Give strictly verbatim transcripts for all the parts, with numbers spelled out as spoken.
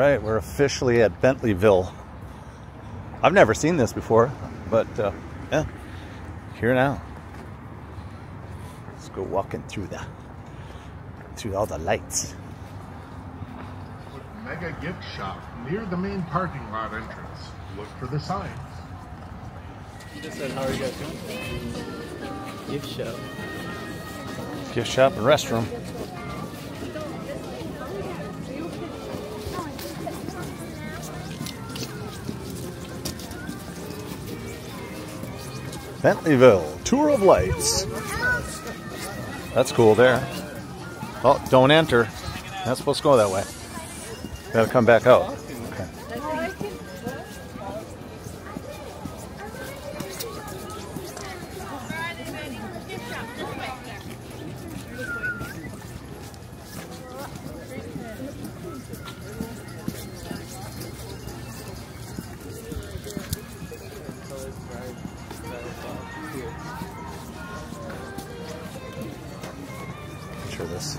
right, we're officially at Bentleyville. I've never seen this before, but uh, yeah, here now. Let's go walking through the through all the lights. Mega gift shop near the main parking lot entrance. Look for the signs. You just said, how are you guys doing? Gift shop. Gift shop and restroom. Bentleyville, tour of lights. That's cool there. Oh, don't enter. Not supposed to go that way. Gotta come back out. Okay. Picture this.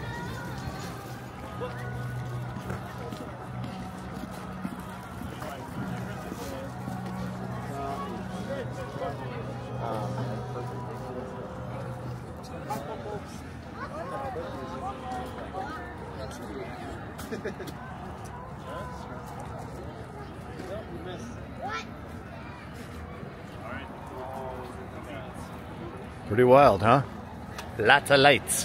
Pretty wild, huh? Lots of lights.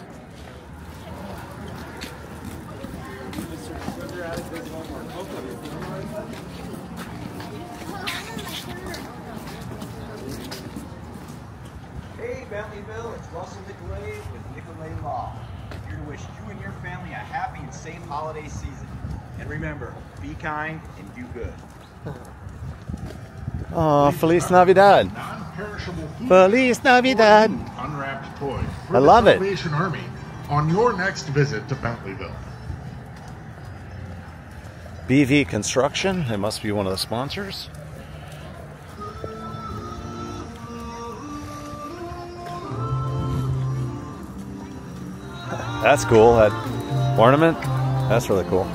Hey Bentleyville, it's Russell Nicolay with Nicolay Law. Here to wish you and your family a happy and safe holiday season. And remember, be kind and do good. Oh, Feliz Navidad. Non-perishable food. Feliz Navidad. Unwrapped toys. For I the love it. Salvation Army on your next visit to Bentleyville. B V Construction, they must be one of the sponsors. That's cool, that ornament, that's really cool.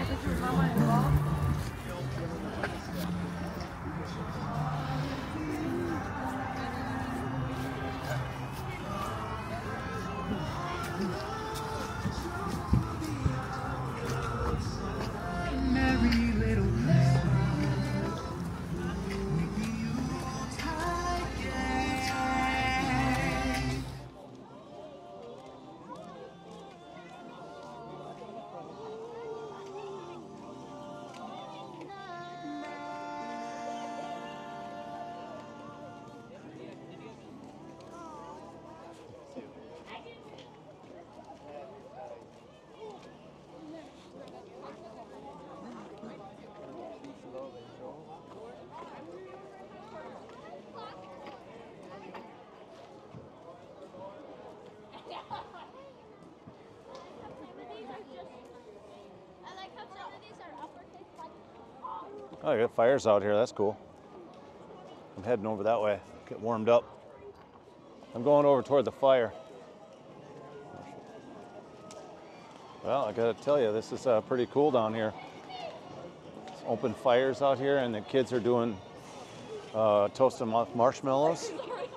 Oh, you got fires out here, that's cool. I'm heading over that way, get warmed up. I'm going over toward the fire. Well, I gotta tell you, this is uh, pretty cool down here. It's open fires out here, and the kids are doing uh, toasting marshmallows.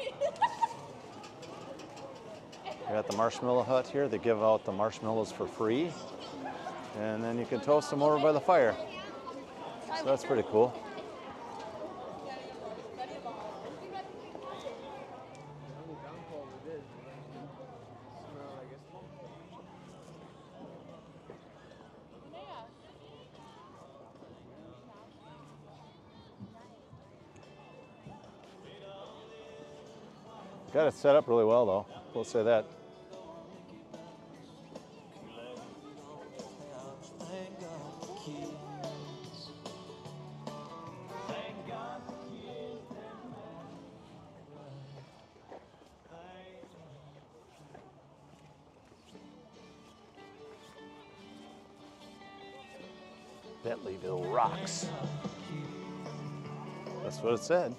We got the marshmallow hut here. They give out the marshmallows for free, and then you can toast them over by the fire. So that's pretty cool. Got it set up really well, though. We'll say that. Bentleyville rocks. That's what it said.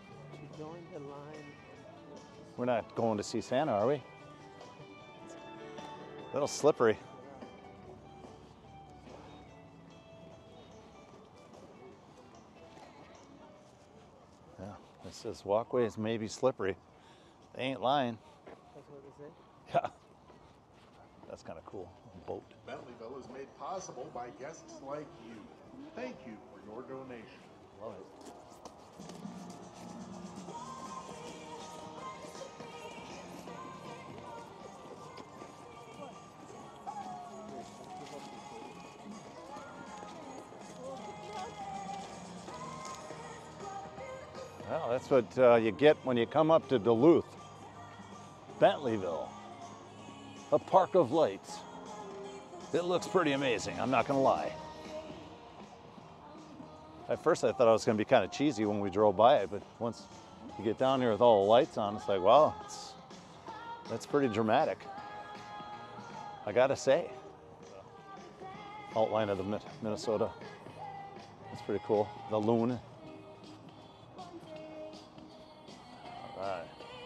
We're not going to see Santa, are we? A little slippery. Yeah, it says walkways may be slippery. They ain't lying. That's what they say. Yeah. That's kind of cool. Boat. Bentleyville is made possible by guests like you. Thank you for your donation. Love it. Well, that's what uh, you get when you come up to Duluth. Bentleyville, a park of lights. It looks pretty amazing, I'm not gonna lie. At first I thought it was gonna be kind of cheesy when we drove by it, but once you get down here with all the lights on, it's like, wow, it's, that's pretty dramatic. I gotta say. Outline of the Minnesota. That's pretty cool. The loon. All right.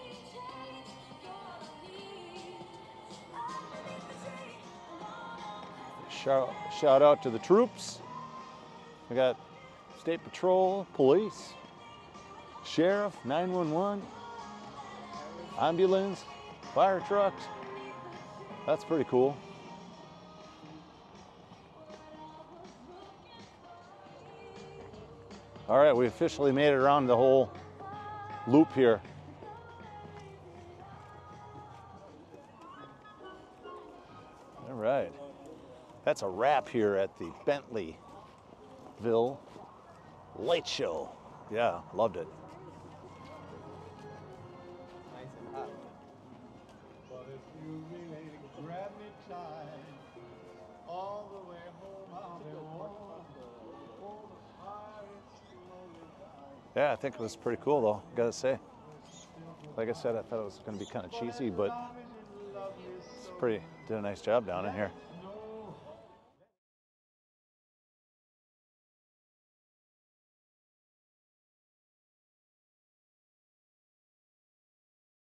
Shout, shout out to the troops. We got State Patrol, police, sheriff, nine one one, ambulance, fire trucks. That's pretty cool. All right, we officially made it around the whole loop here. All right. That's a wrap here at the Bentleyville Light Show. Yeah, loved it. Nice and hot. But if you really grab me tight, all the way home I'll be warm. Oh, the fire is slowly dying. Yeah, I think it was pretty cool though, gotta say. Like I said, I thought it was gonna be kind of cheesy, but it's pretty, did a nice job down in here.